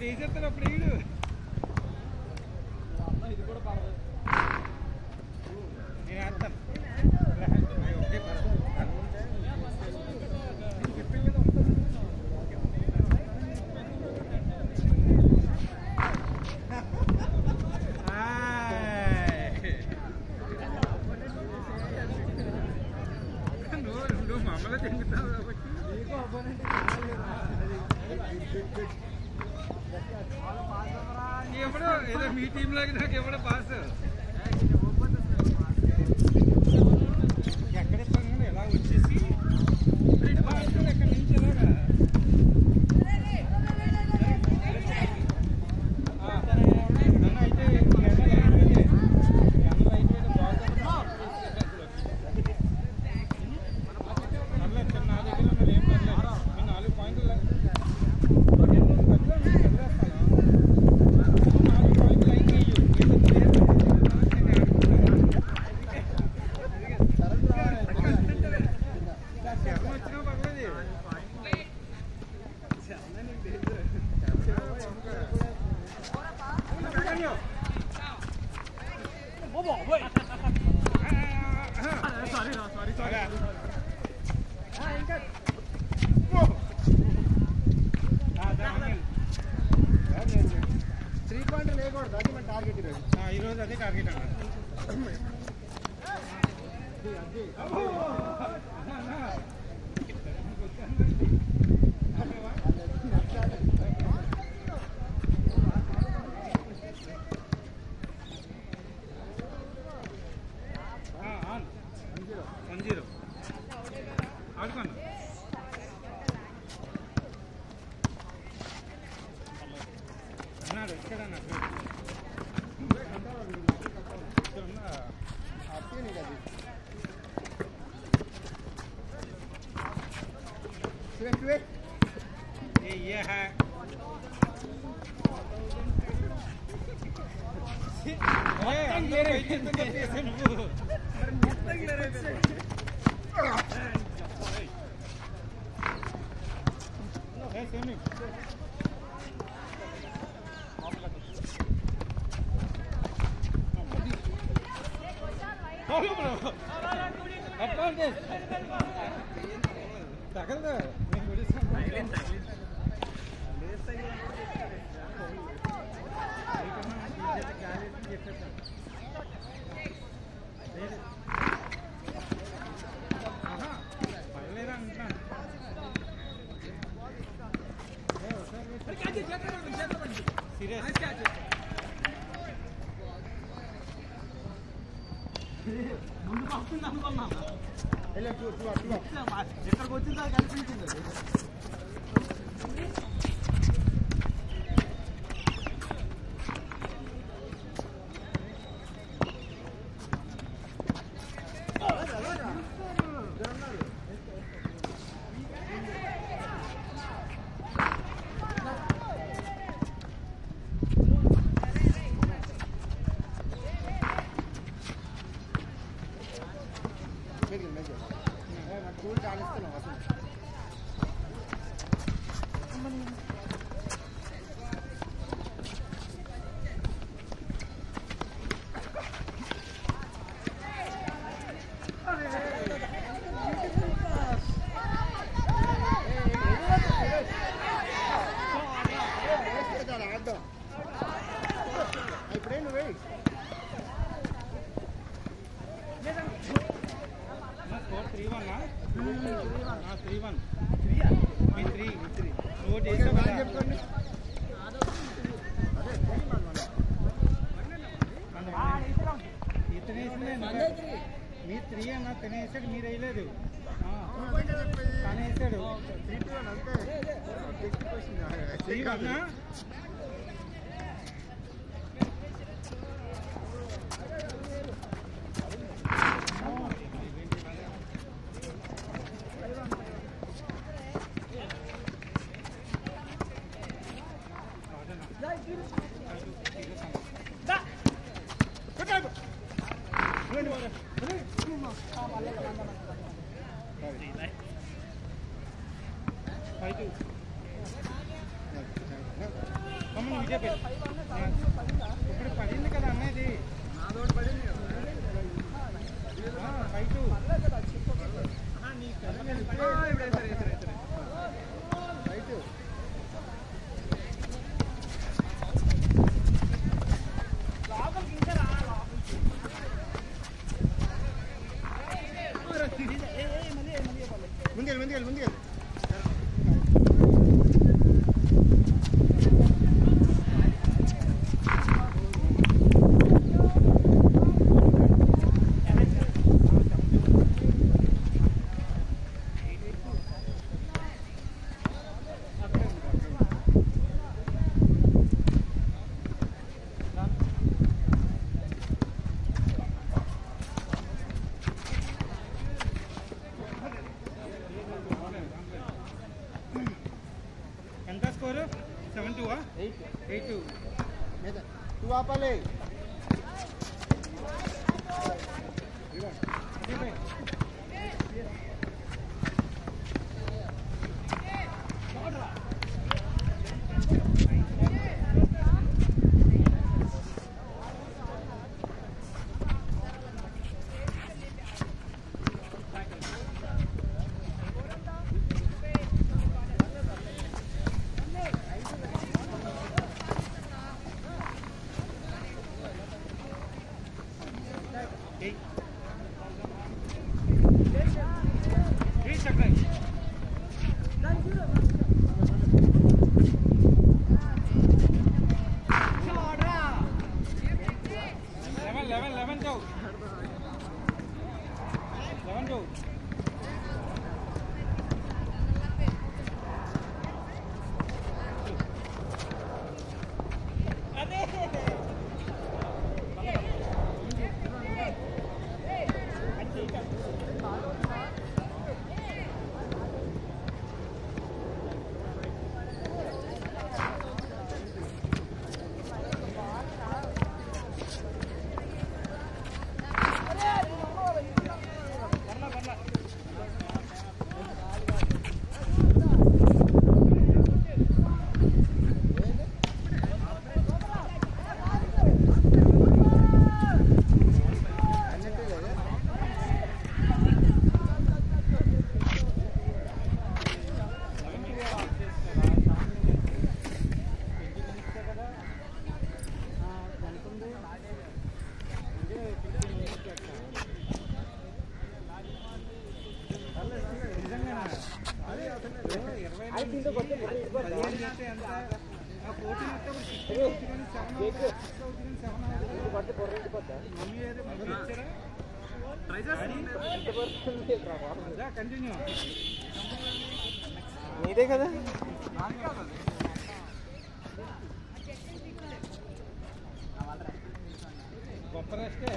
ఇప్పుడు వేసేస్తారు అప్పుడు వీడు ఇది కూడా పడదు నేను వేస్తాను నువ్వు మమ్మల్ని తింటున్నావు కాబట్టి ఎప్పుడో ఏదో మీ టీం లాగా నాకు ఎప్పుడో పాస్ ఎక్కడ పని ఎలా వచ్చేసి ఎక్కడి నుంచి ఎలాగా అయితే నా దగ్గర ఏం పర్లేదు 4 పాయింట్లు ఈరోజు అదే టార్గెట్ అన్న ఆడుకోండి అన్నాడు ఇక్కడ అన్నాడు ये है తగలదా పర్లేదా అంటున్నాను సీరియస్ ముందు వస్తుంది అనుకున్నా ఎక్కడికి వచ్చిందో కనిపించింది మీ 3 అన్న తినేసాడు మీరు వేయలేదు తనేసాడు 3 అన్నా ఇప్పుడు పడింది కదా అన్నది నాదోటి పడింది కదా 5-2 ముందు ఎంత స్కోరు 7-2 8-2 2 ఆపాలి కంటిన్యూ నీదే కదా గొప్ప రెస్టే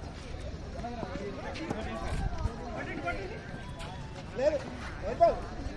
లేదు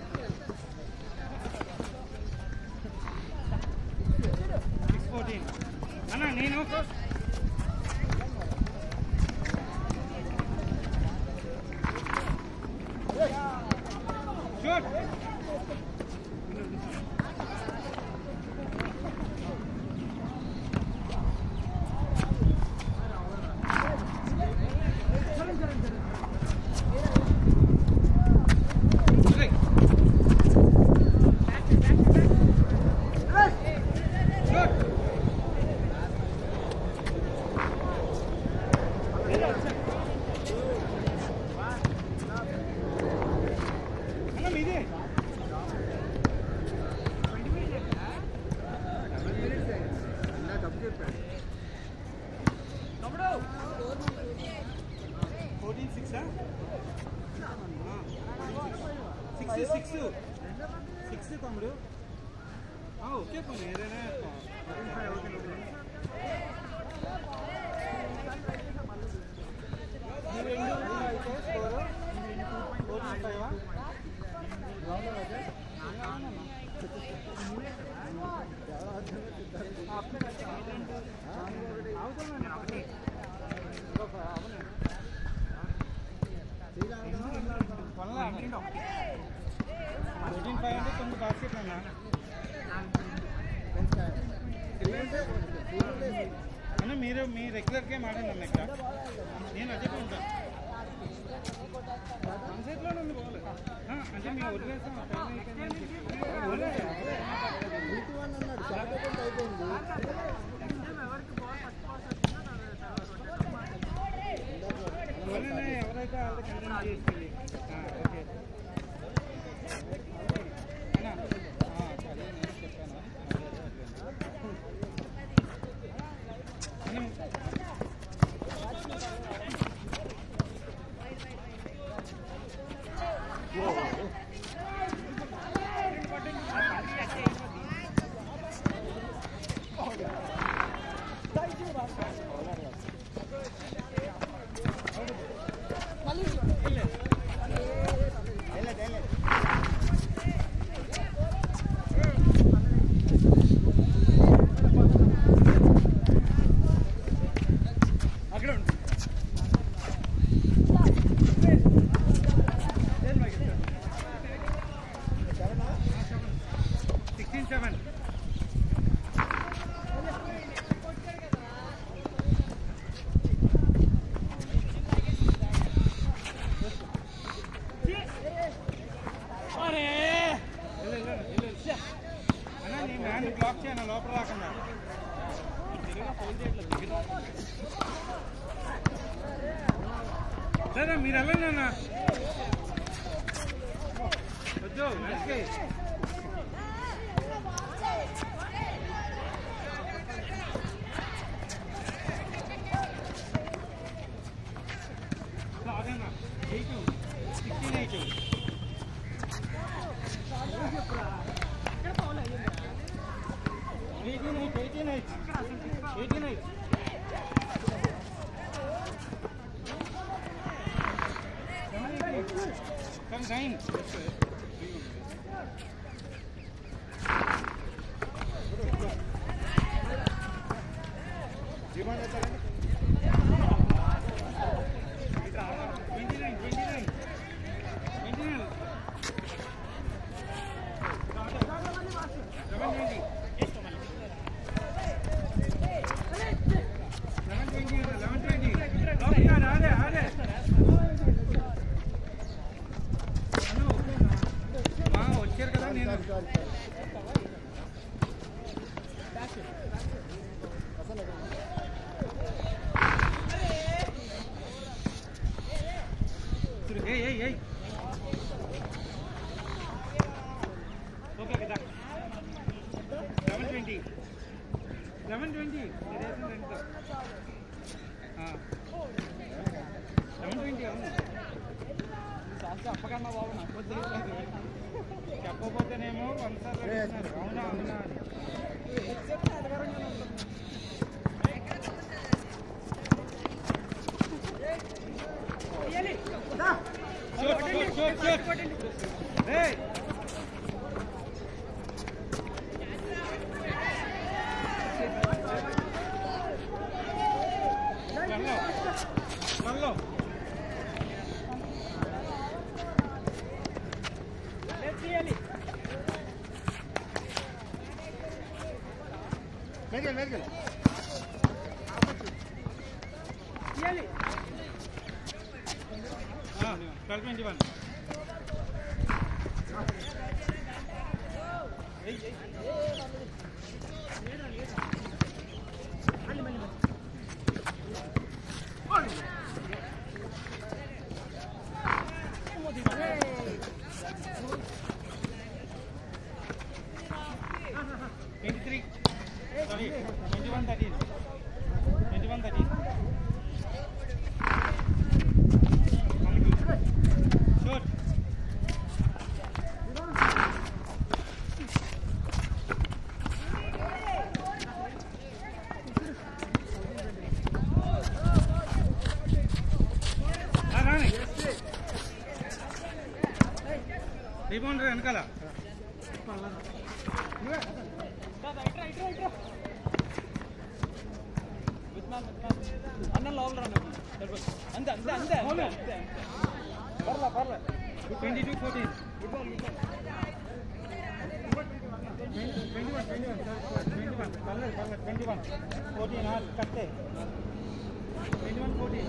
ఓకే ఏదైనా బాస్కెట్ అన్నా అన్న మీరు మీ రెగ్యులర్ గేమ్ ఆడండి అన్న ఇక్కడ నేను అదే ఉంటాను సన్సెట్లోనే ఉంది బాగుంది అంటే మేము వదిలేసాం ఎవరైతే వాళ్ళకి కంటెంట్ చేస్తుంది ఓకే బ్లాక్ చేయను లోపల రాకుండా లేదా మీరు వెళ్ళండి అన్న వద్దు అదేనా 16-8 18-8 Come 9 వచ్చారు కదా నేను ఓకే కదా 11-20 11-20 చెప్పకన్నా బాబు నాకు తెలియదు చెప్పకపోతేనేమో కొన్నిసార్లు అవునా అవునా 12-21. రిబౌండ్ వెనకాల అన్న లోపల అంతే అంతే అంతే పర్లే పర్లే 22-14 21 కట్టే 21-14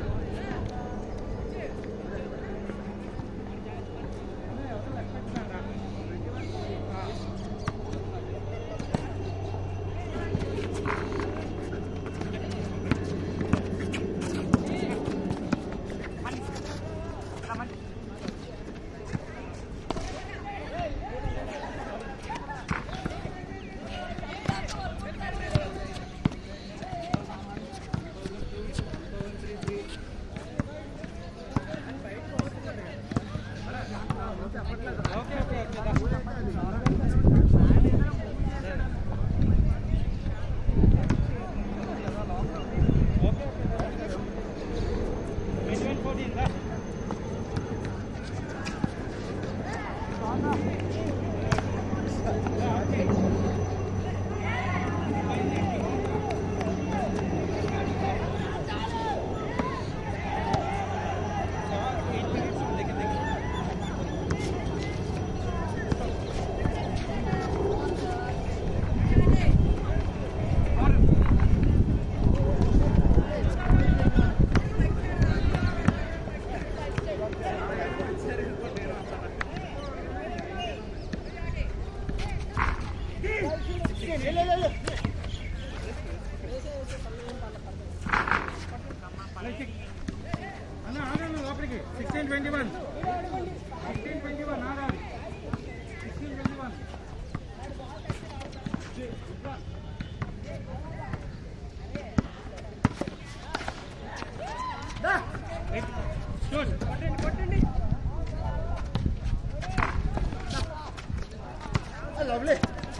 lovely.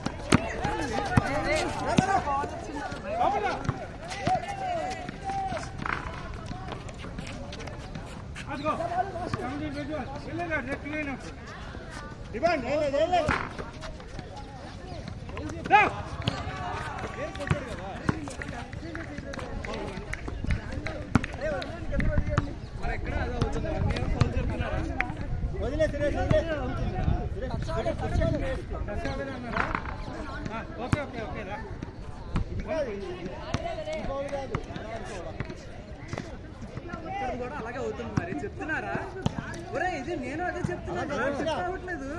Let's go. Come in, visual. Clean up. Rebound. Go. కూడా అలాగే అవుతుంది మరి చెప్తున్నారా ఒరే ఇది నేను అదే చెప్తున్నాను చెప్పవట్లేదు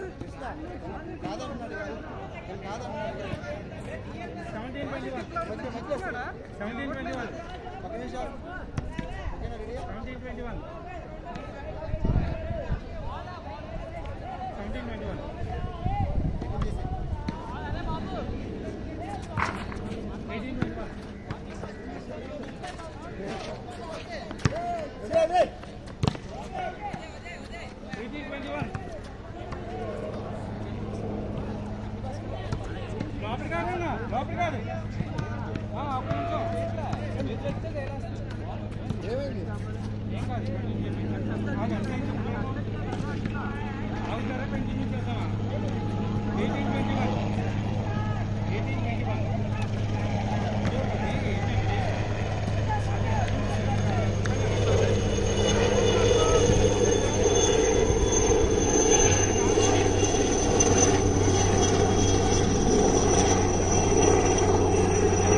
18-21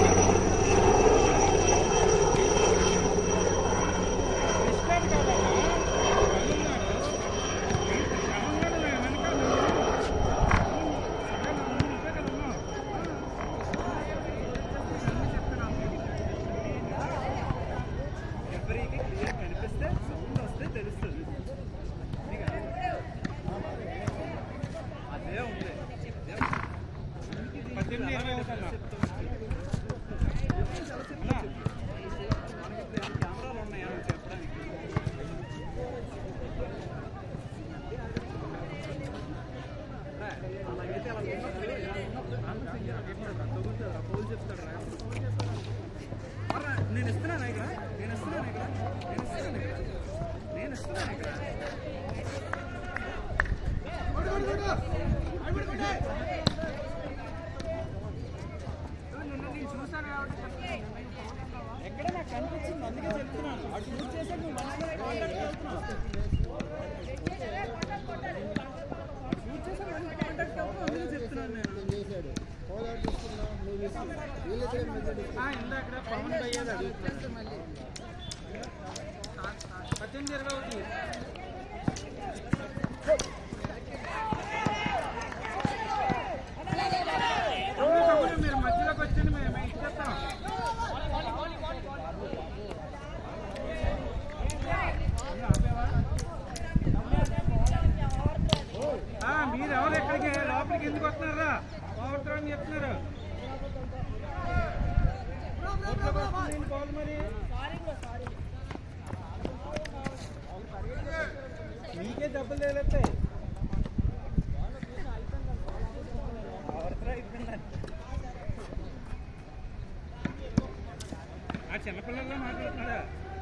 చూసాను కాబట్టి ఎక్కడ నాకు కనిపించింది, అందుకే చెప్తున్నాను. అటు యూజ్ చేసే నువ్వు మనసులో కాంటాక్ట్ అవుతున్నావు, యూజ్ చేసే మనసులో కాంటాక్ట్ అవుతున్నావు, అందుకే చెప్తున్నాను నేను. ఇందాక పవన్ అయ్యేది అడుగుతున్నాను. 18-21 మీరు మధ్యలోకి వచ్చి మేము ఇచ్చేస్తాం. మీరు ఎవరు ఎక్కడికి లోపలికి ఎందుకు వస్తున్నారా? పోవట్రా అని చెప్తున్నారు. మరి మీకే దెబ్బలు తేలేస్తాయి. ఆ చిన్నపిల్లల్లో మాట్లాడుతున్నాడా?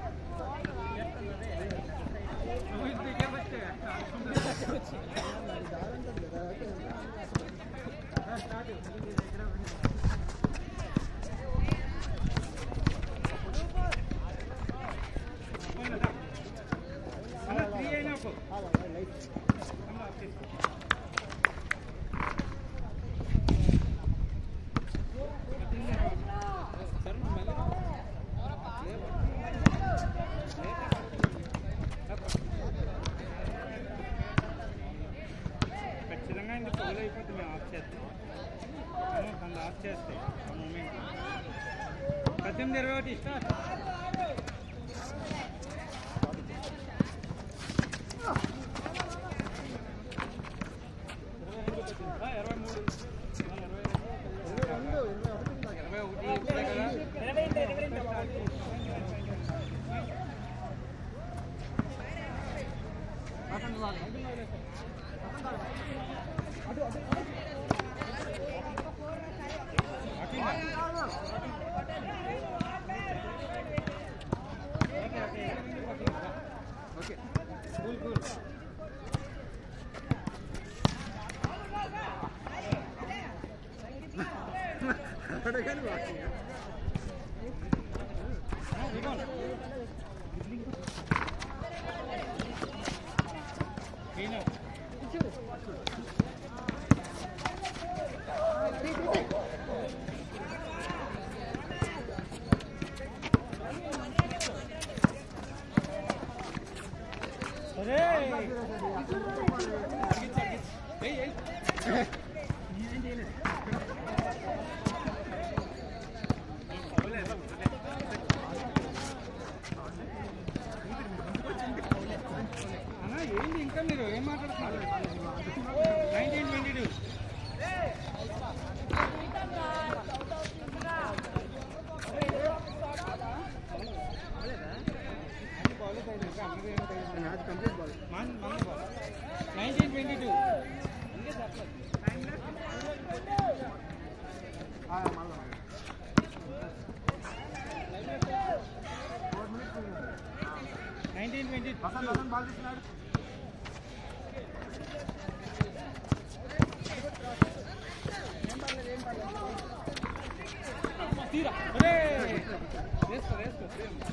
ఖచ్చితంగా ఇంత ఫోన్ అయిపోతుంది. మేము ఆఫ్ చేస్తాం, ఆఫ్ చేస్తే 18-21 స్టార్ట్. Okay cool cool. అడగని వాకింగ్ ఏంటి ఇంకా మీరు ఏం మాట్లాడుతున్నారు? 19-22 19-22 తీరా వేసుకో వేసుకో.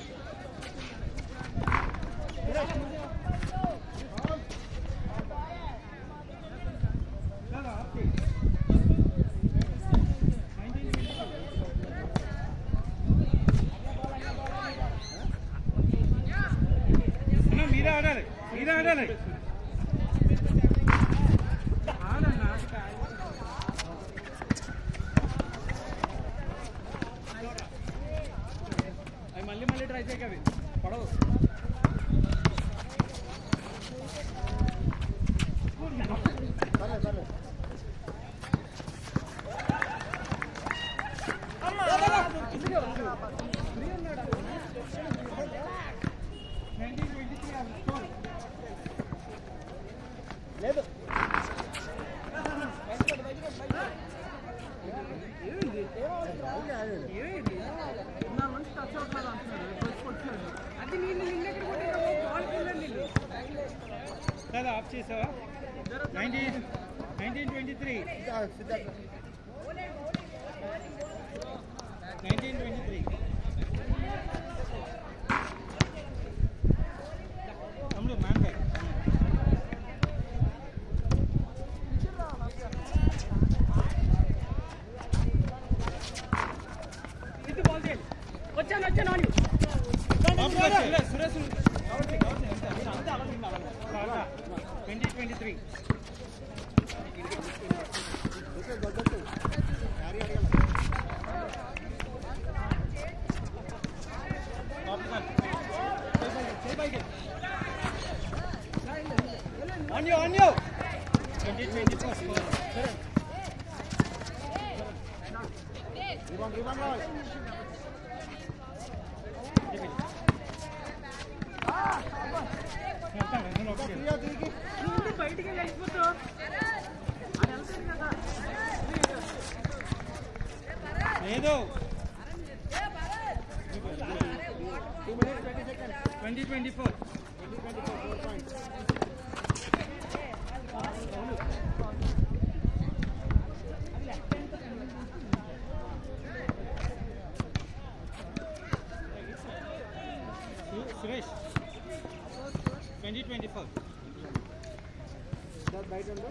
మీరే ఆడాలి, మీరే ఆడాలి. ఆడన్నా అవి మళ్ళీ మళ్ళీ ట్రై చేయక, అవి పడవు. లేదు నా మంచి టచ్ అవుతున్నారు అంటున్నారు. అది నేను నిన్నెక్కడ కొట్టాను, బాల్ కింద సిద్ధార్థ ఆఫ్ చేసావా 1923 తమ్ముడు మ్యామ్ గారు సురేష్ 2023 on you 2024 బయటికి వెళ్ళిపోతావు లేదు 2024 సురేష్ 2024 బయట ఉందో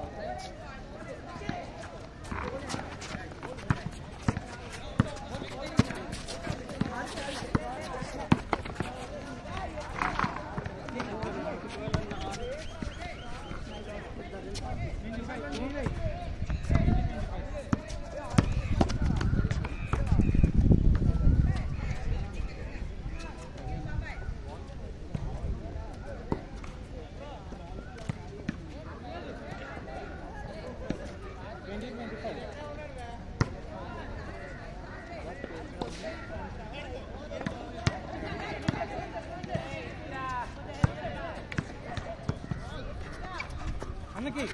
అన్నకి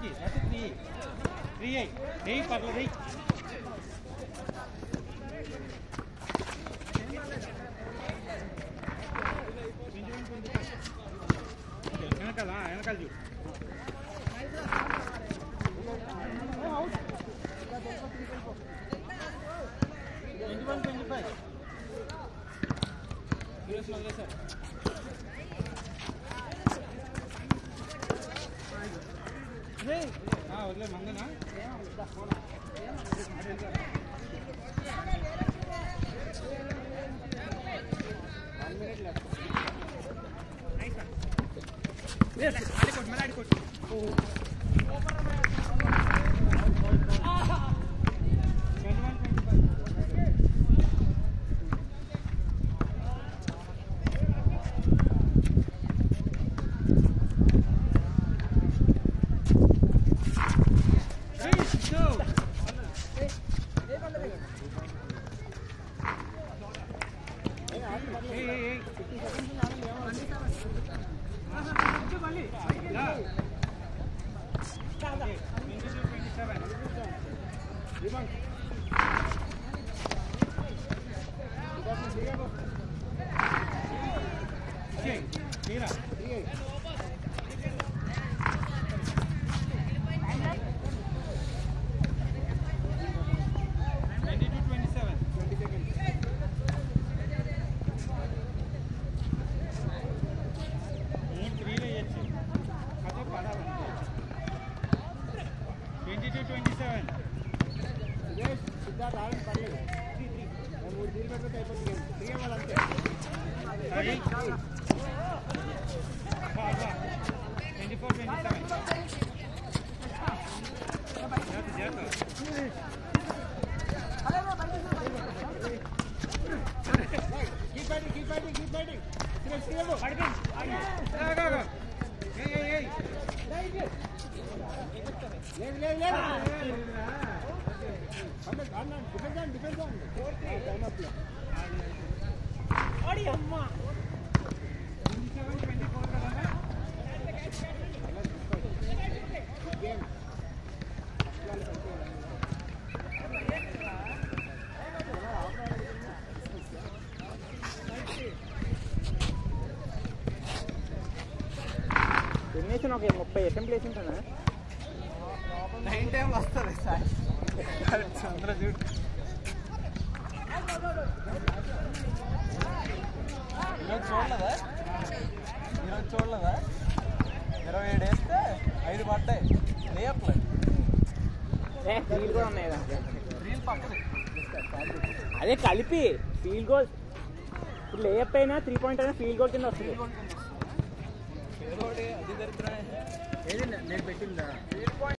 3 పర్లేదు వెనకాల చూ 21-25 సార్ వదిలే మంగనా 30 అసెంబ్లీ వేసింటానా 9 టైంలో వస్తుంది సార్ చంద్ర చూడు ఈరోజు చూడలేదా 27 వేస్తే 5 పడ్డాయి లేపలేదు ఫీల్డ్ కూడా ఉన్నాయి కదా రీల్ పక్కది అదే కలిపి ఫీల్డ్ గోల్ ఇప్పుడు లేప్ అయినా 3 పాయింట్ అయినా ఫీల్డ్ గోల్ కింద వస్తుంది ఏదో అది దరిద్రం ఏది నేను పెట్టిందా